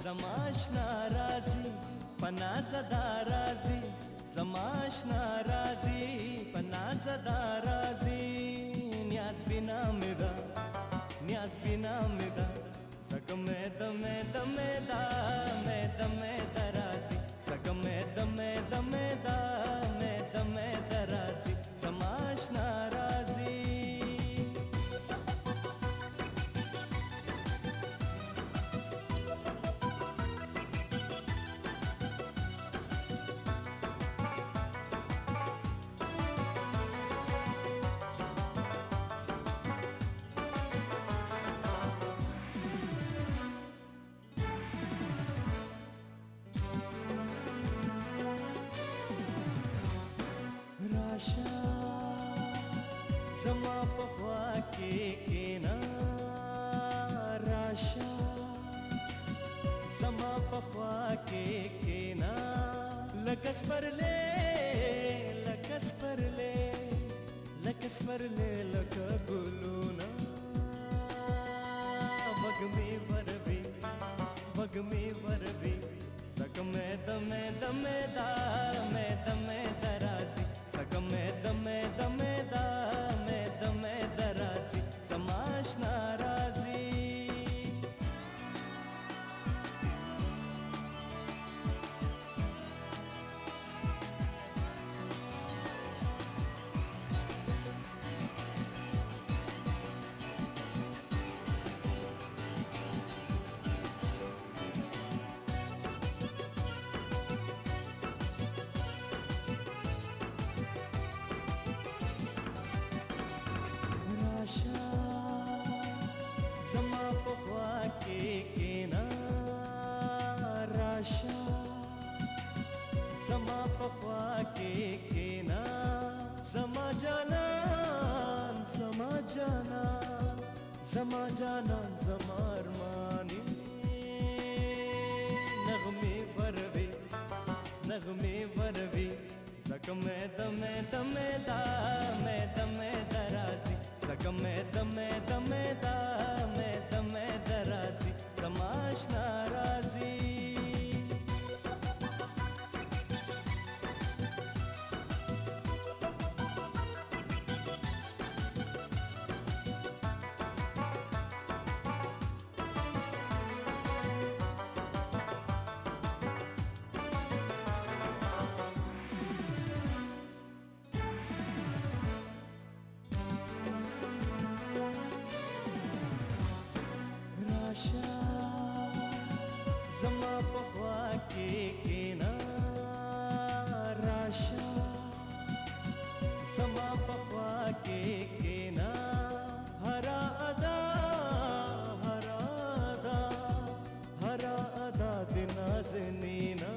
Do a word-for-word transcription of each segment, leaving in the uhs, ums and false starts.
زماشنا رازي پنازدا رازي زماشنا رازي پنازدا رازي نیاز بنا مدا نیاز بنا مدا زکمه دمه دمه دا مه دمه درازي زکمه دمه دمه دا مه دمه درازي زماشنا رازي راشا زما پخوا کې کینا راشا زما پخوا کې کینا لکس پرلې لکس پرلې لکس پرلې لک ګلونا وګمې وربي وګمې وربي زکمه دمه دمه دا مې دمه درازي زکمه دمه دمه دا مې دمه درازي زماشنا رازي راشا زما پخوا کې کینا راشا زما پخوا کې کینا زما جانان زما جانان زما جانان زما ارمانی نغمه وروي نغمه وروي زکمه دمه دمه دا مه دمه درازي زکمه دمه دمه دا مه دمه درازي زماشنا رازي راشا زما پخوا کې کینا راشا زما پخوا کې کینا هرا ادا هرا ادا هرا ادا د نازنینا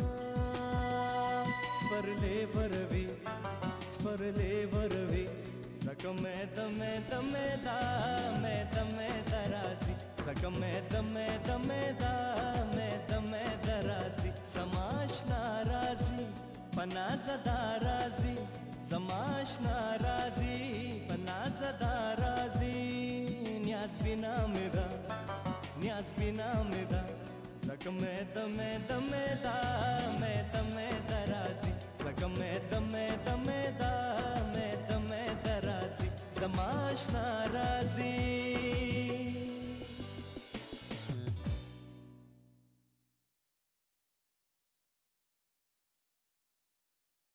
سپرلې وروي سپرلې وروي زکمه دمه دمه دا مه دمه درازي زکمه دمه دمه دا مه دمه درازي زماشنا رازي پنازدا رازي زماشنا رازي پنازدا رازي نیاز بنا مدا نیاز بنا مدا زکمه دمه دمه دا مه دمه درازي زکمه دمه دمه دا مه دمه درازي زماشنا رازي